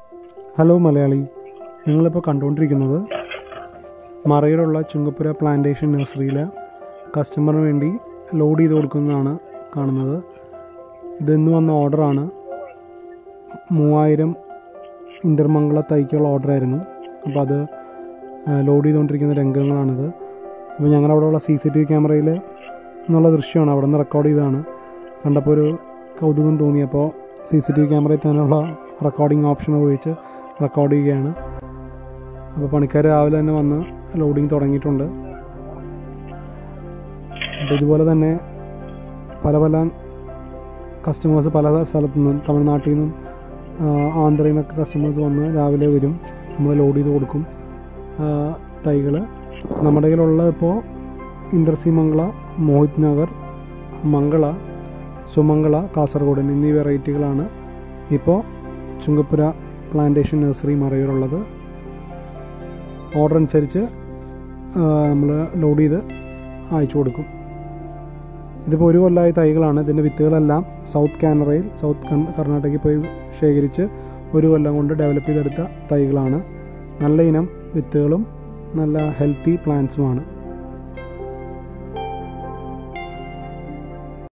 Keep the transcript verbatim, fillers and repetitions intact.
Hello Malayali, നിങ്ങളിപ്പോൾ കണ്ടുകൊണ്ടിരിക്കുന്നത് മറയൂരുള്ള Chunkappura plantation നഴ്സറിയിൽ കസ്റ്റമറിന് വേണ്ടി ലോഡ് ചെയ്ത് കൊടുക്കുന്നതാണ് കാണുന്നത്. ഇതെന്ന് വന്ന ഓർഡറാണ്. മൂവായിരം ഇൻ്റർമംഗള തൈക്കുള്ള ഓർഡറായിരുന്നു. അപ്പോൾ അത് ലോഡ് ചെയ്തുകൊണ്ടിരിക്കുന്ന രംഗങ്ങളാണിത്. അപ്പോൾ ഞങ്ങളുടെ അവിടെയുള്ള സി സി ടി വി ക്യാമറയിൽ എന്നുള്ള ദൃശ്യമാണ്, അവിടെ നിന്ന് റെക്കോർഡ് ചെയ്തതാണ്. കണ്ടപ്പോൾ ഒരു കൗതുകം തോന്നിയപ്പോൾ സി സി ടി വി ക്യാമറയിൽ തന്നെയുള്ള റെക്കോർഡിംഗ് ഓപ്ഷൻ ഉപയോഗിച്ച് റെക്കോർഡ് ചെയ്യുകയാണ്. അപ്പോൾ പണിക്കാർ രാവിലെ തന്നെ വന്ന് ലോഡിങ് തുടങ്ങിയിട്ടുണ്ട്. അപ്പോൾ ഇതുപോലെ തന്നെ പല പല കസ്റ്റമേഴ്സ് പല സ്ഥലത്തു നിന്നും, തമിഴ്നാട്ടിൽ നിന്നും ആന്ധ്രയിൽ നിന്നൊക്കെ കസ്റ്റമേഴ്സ് വന്ന് രാവിലെ വരും. നമ്മൾ ലോഡ് ചെയ്ത് കൊടുക്കും തൈകൾ. നമ്മുടെ കയ്യിലുള്ള ഇപ്പോൾ ഇൻഡർസി മംഗള, മോഹിത് നഗർ, മംഗള, സുമംഗള, കാസർഗോഡ് എന്നീ വെറൈറ്റികളാണ് ഇപ്പോൾ ചുങ്കപ്പുര പ്ലാന്റേഷൻ നഴ്സറി മറയൂരുള്ളത്. ഓർഡർ അനുസരിച്ച് നമ്മൾ ലോഡ് ചെയ്ത് അയച്ചു കൊടുക്കും. ഇതിപ്പോൾ ഒരു കൊല്ലമായ തൈകളാണ്. ഇതിൻ്റെ വിത്തുകളെല്ലാം സൗത്ത് കാനറയിൽ, സൗത്ത് കർണാടകയിൽ പോയി ശേഖരിച്ച് ഒരു കൊല്ലം കൊണ്ട് ഡെവലപ്പ് ചെയ്തെടുത്ത തൈകളാണ്. നല്ല ഇനം വിത്തുകളും നല്ല ഹെൽത്തി പ്ലാന്റ്സുമാണ്.